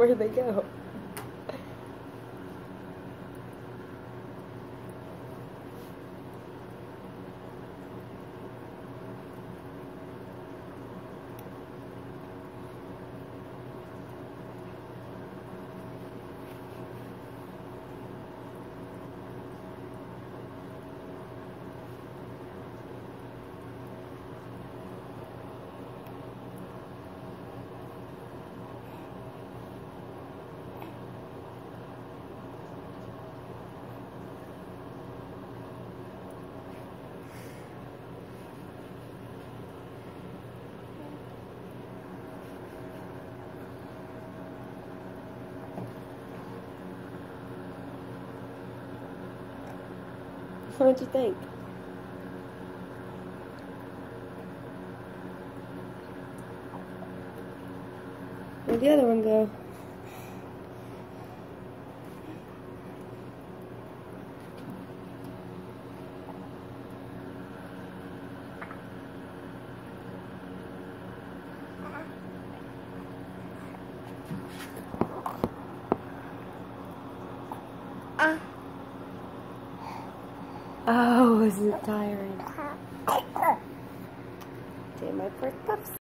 Where'd they go? What'd you think? Where'd the other one go? Oh, is it tiring? Damn, my first pups.